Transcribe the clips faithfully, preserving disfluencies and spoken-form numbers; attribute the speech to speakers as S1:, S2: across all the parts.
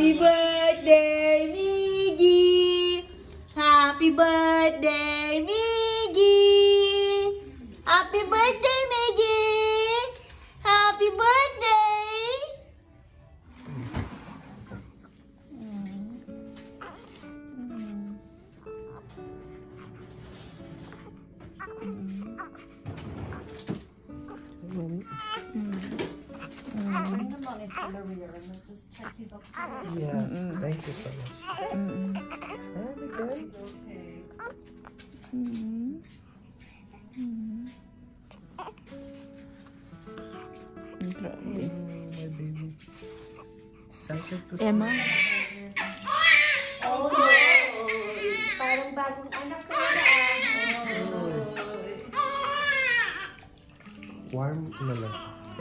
S1: Happy birthday, Miggy! Happy birthday, Miggy! Happy birthday, Miggy! Happy birthday!
S2: Yes, thank you so much.
S1: Mm-mm.
S2: Ah, be good.
S1: Mm-mm. Mm-mm. Grabe.
S2: Oh, my baby. Excited to see.
S1: Emma?
S3: Oh, parang bagong anak ko na.
S2: Warm na lang.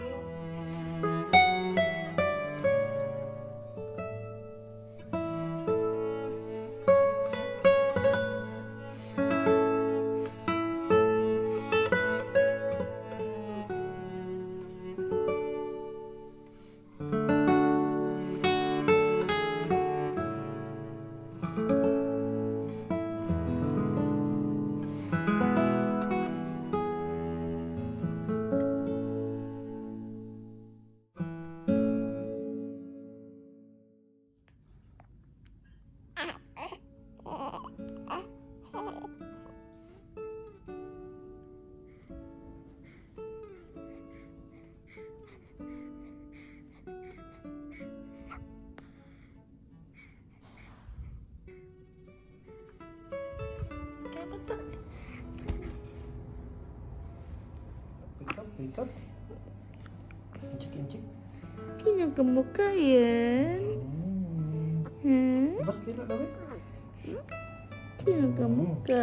S2: Wake up, wake up. Inchik, inchik.
S1: Kinakamuka yan.
S2: Hmm.
S1: Hmm?
S2: Bas nila na, wait.
S1: Kinakamuka.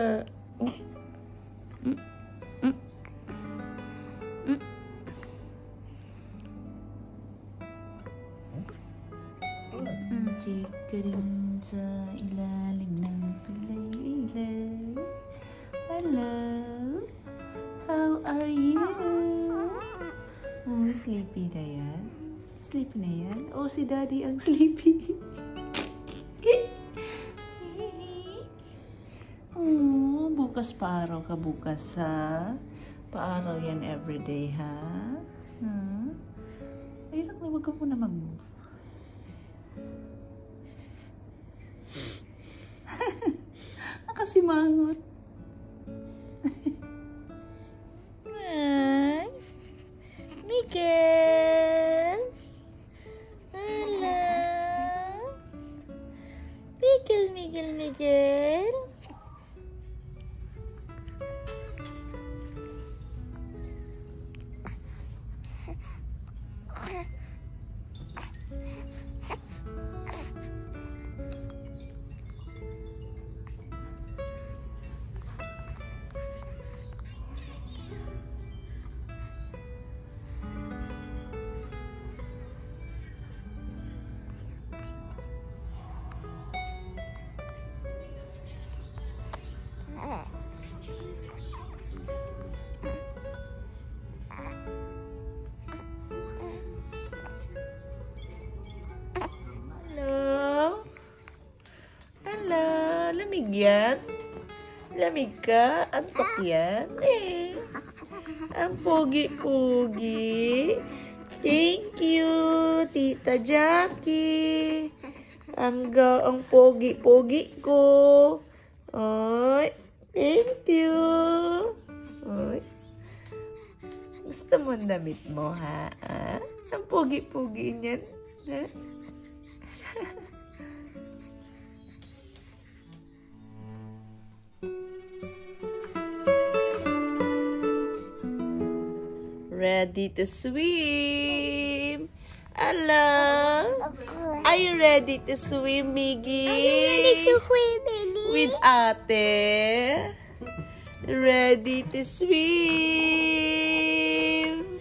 S1: Anjik ka rin sa ilalim ng tulay-ilay. Hello, how are you? Oh, sleepy na yan? Sleepy na yan? Oh, si daddy ang sleepy. Oh, bukas paaraw ka bukas, ha? Paaraw yan everyday, ha? Hmm? Ay, na, wag ka muna mag-move. Nakasimangot. Ay, Miguel. Hello. Miguel, Miguel, Miguel. Hello? Hello? Lamig yan? Lamig ka? Antok yan? Eh. Ang pogi-pogi. Thank you, Tita Jackie. Ang ga ang pogi-pogi ko. Ay, thank you. Ay. Gusto mo ang damit mo, ha? Ah? Ang pogi-pogi niyan. Ha? Ready to swim? Hello? Are you ready to swim, Miggy?
S3: Are you ready to swim, baby?
S1: With ate? Ready to swim?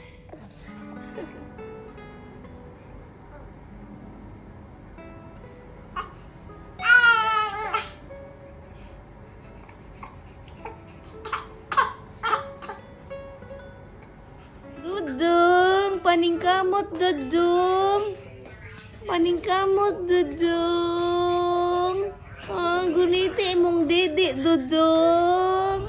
S1: Dudong, paningkamot, Dudong. Paningkamot, Dudong. Oh, guniti mong didi, Dudong.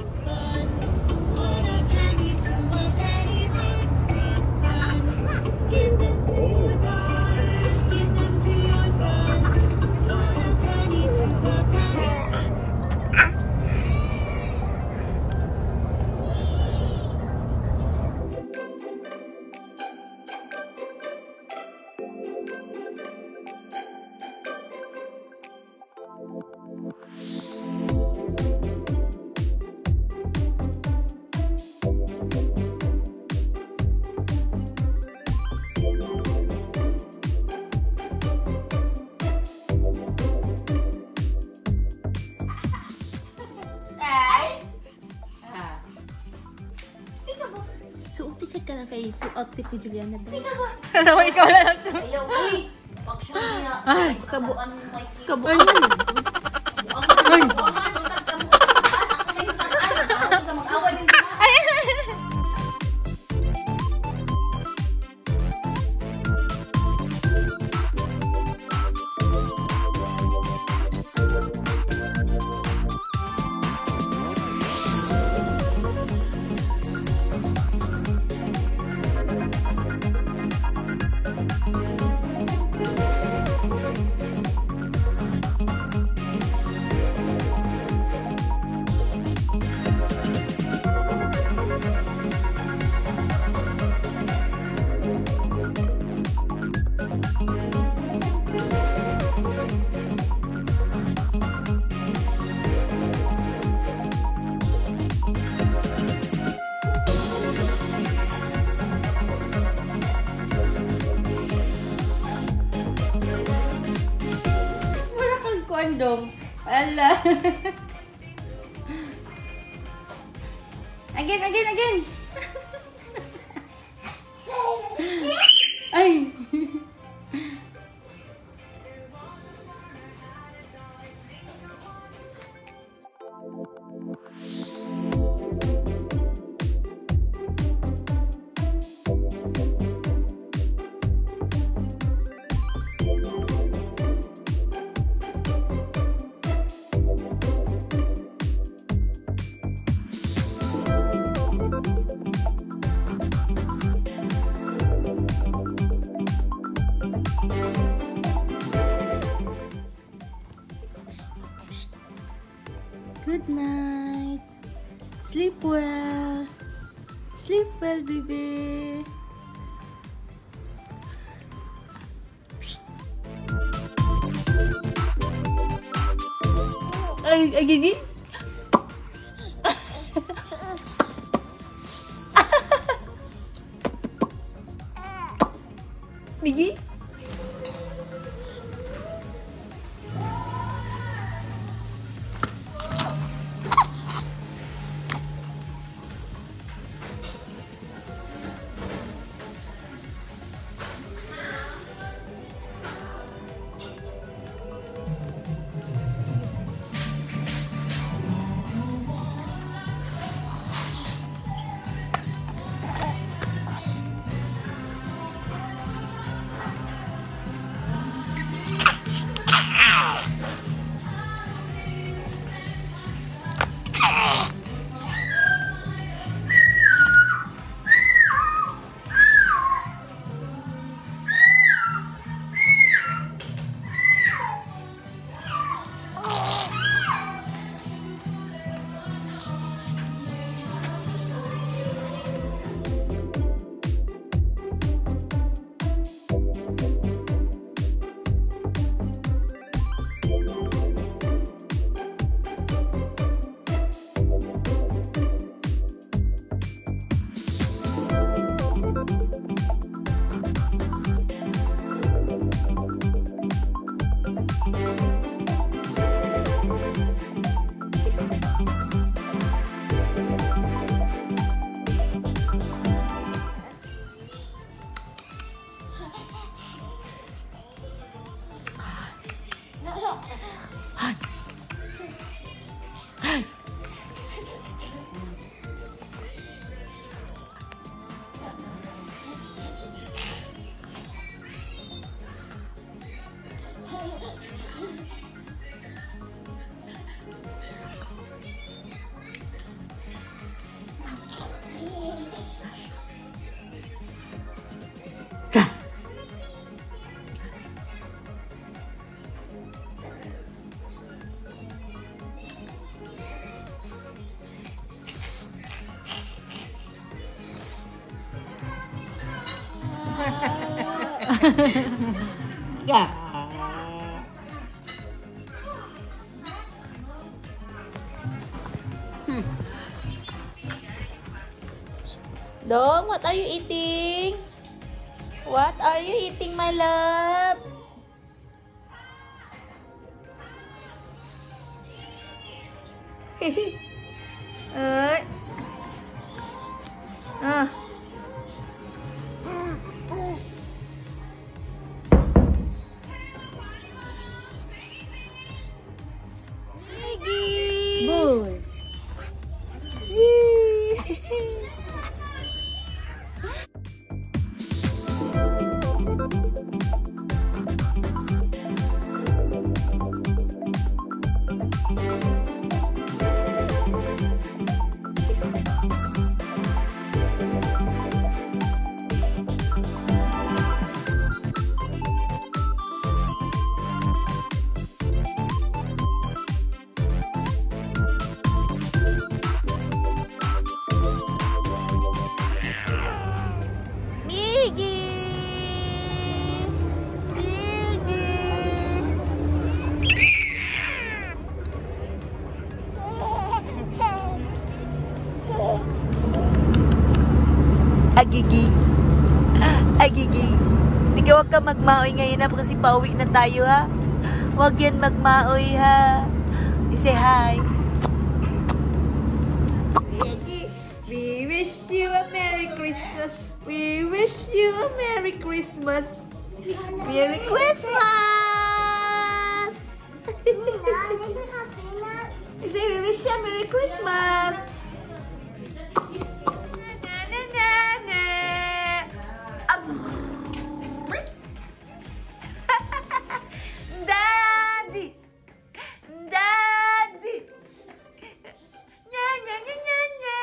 S4: Suot check ka na kay su outfit ni Juliana ba?
S1: Alam mo, ikaw lang ito.
S3: Ayaw, uy! Pag-show niya.
S1: Ay,
S3: kabo. Ang may
S4: Kabuan.
S3: Buangan, buangan, utang, kabuan. Ako na yung saan. Ako na mag-awal din ba?
S4: Kondom. Ala. Again, again, again. Ay. Good night. Sleep well. Sleep well, baby.
S1: Ay, ay, gigi. Bigi? Yeah. Hmm. Dong, what are you eating? What are you eating, my love? Ay. Ah. Miggy. Boy. Agigi. Agigi. Hindi huwag ka magmaoy ngayon na kasi pauwi na tayo ha. Huwag yan magmaoy ha. Say hi. Agigi, we wish you a Merry Christmas. We wish you a Merry Christmas. Merry Christmas. Say we wish you a Merry Christmas. Daddy! Daddy! Nya nya nya nya nya!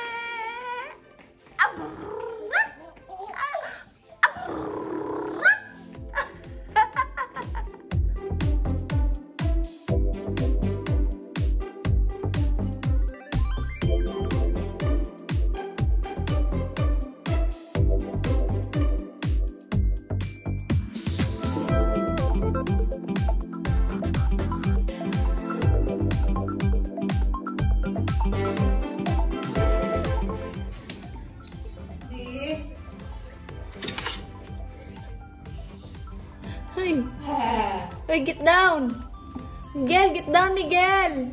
S1: Hey. Hey, get down. Miguel, get down, Miguel.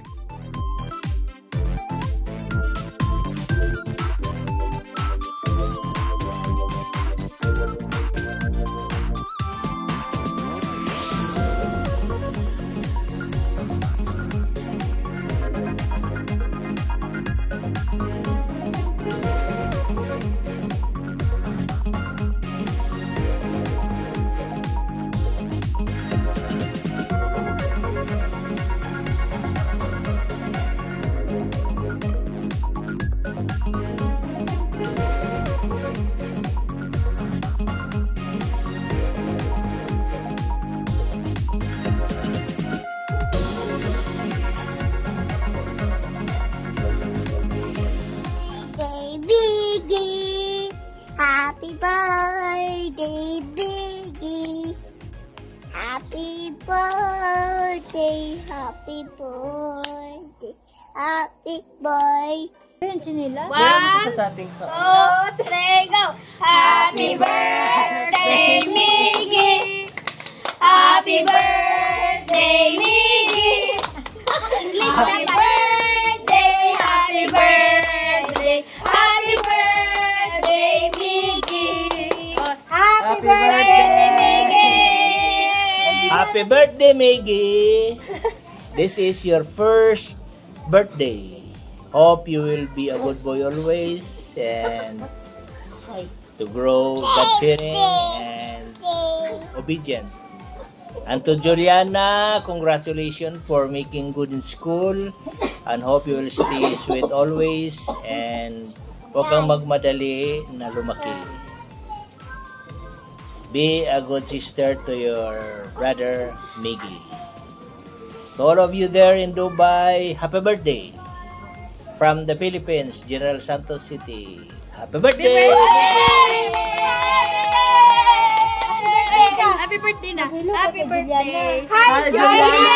S5: Happy birthday, Biggie. Happy birthday, happy birthday, happy boy.
S4: Ayan, chinila.
S2: One, sa ating sa...
S5: two, three, go! Happy birthday, Miggy! Happy birthday, Miggy! Happy birthday, happy birthday, happy birthday, Miggy! Happy birthday, Miggy!
S2: Happy birthday, Miggy! This is your first birthday. Hope you will be a good boy always and to grow God-fearing and obedient. And to Juliana, congratulations for making good in school and hope you will stay sweet always and huwag kang magmadali na lumaki. Be a good sister to your brother, Miggy. To all of you there in Dubai, happy birthday! From the Philippines, General Santos City. Happy birthday!
S1: Happy birthday na. Happy birthday.
S2: Hi, Juliana!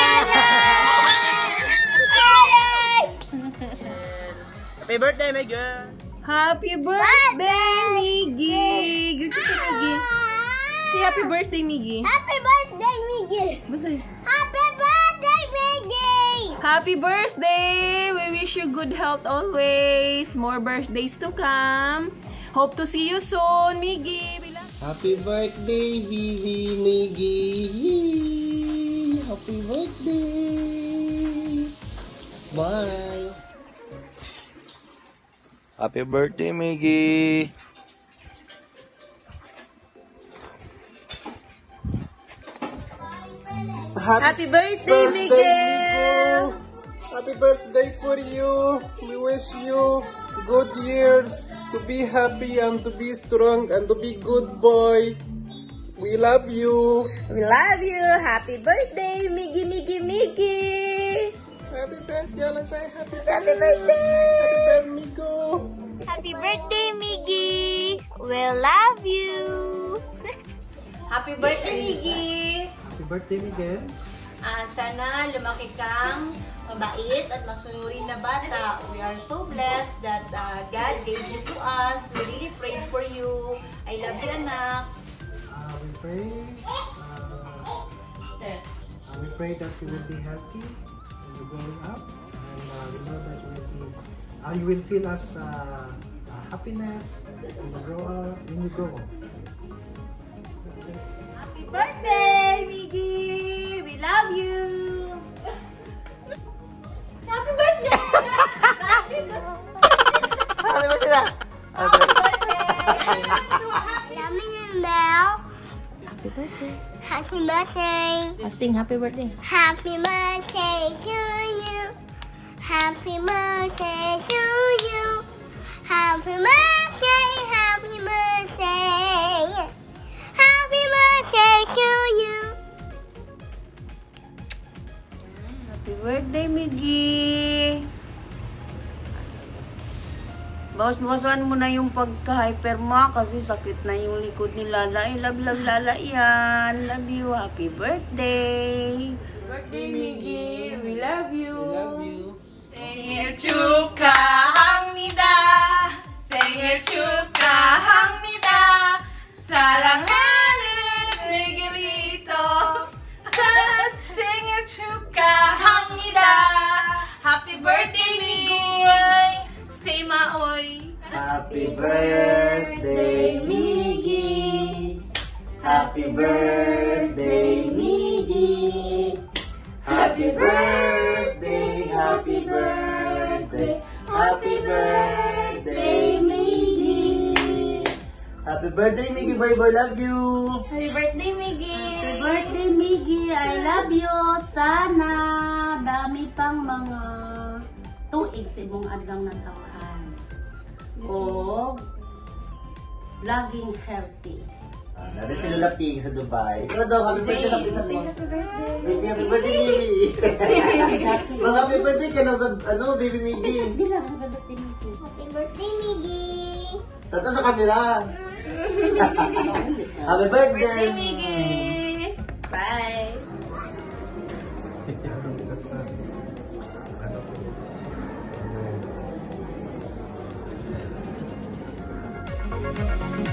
S2: Happy birthday, my girl!
S1: Happy birthday, Miggy! Gusto si Miggy. Say happy birthday, Miggy.
S5: Happy birthday, Miggy!
S1: Bansay.
S5: Happy birthday, Miggy!
S1: Happy birthday! We wish you good health always. More birthdays to come. Hope to see you soon, Miggy.
S6: Happy birthday, Vivi Miggy! Happy birthday! Bye!
S7: Happy birthday, Miggy!
S1: Happy birthday, Miguel!
S6: Happy birthday for you! We wish you good years, to be happy and to be strong and to be good boy. We love you!
S1: We love you. Happy birthday, Miggy, Miggy, Miggy.
S6: Happy birthday! Let's say happy birthday!
S1: Happy birthday.
S6: Happy birthday, Migo!
S5: Happy birthday, Miggy! We love you!
S1: Happy birthday, Miggy.
S6: Happy birthday, Miguel!
S1: Ah, sana lumaki kang mabait at masunurin na bata. We are so blessed that uh, God gave you to us. We really prayed for you. I love you, anak.
S8: Uh, we pray. Uh,
S1: There.
S8: uh, we pray that you will be healthy when you're growing up, and uh, we know that you will be. Uh, you will feel us uh, uh, happiness when you grow up. When you grow up. That's it.
S1: Happy birthday, Miggy! We love you! Happy birthday! Happy
S2: Ano ba sila?
S1: birthday!
S5: Yummy and Bell. Happy birthday. Happy birthday.
S4: Sing happy birthday.
S5: Happy birthday to you. Happy birthday to you. Happy birthday, happy birthday. Happy birthday to you.
S1: Happy birthday, Miggy! Bawas-bawasan mo na yung pagka-hyperma kasi sakit na yung likod ni Lala. I love, love, Lala yan. Love you. Happy birthday! Birthday, Miggy! We love you!
S6: We love you!
S1: 생일 축하합니다. 생일 축하합니다. 사랑하는 미겔리토. 생일 축하합니다. Happy birthday, Miggy. Stay maoy.
S2: Happy birthday, Miggy! Happy birthday, Miggy! Happy birthday, happy birthday, happy birthday, Miggy! Happy birthday, Miggy boy boy, love you!
S4: Happy birthday, Miggy! Happy birthday, Miggy! I love you! Sana dami pang mga tuig sa imong adlang natawan. O laging healthy.
S2: Ah, nari si Lola Ping sa Dubai. Ikaw daw, happy birthday sa pinsan mo. Baby, happy birthday, Miggy! Mga happy birthday ka na sa, ano, baby Miggy.
S4: Hindi na, happy birthday, Miggy.
S5: Happy birthday, Miggy.
S2: Tata sa kamera. Happy birthday!
S4: Birthday, Miggy! Bye!
S8: Ano?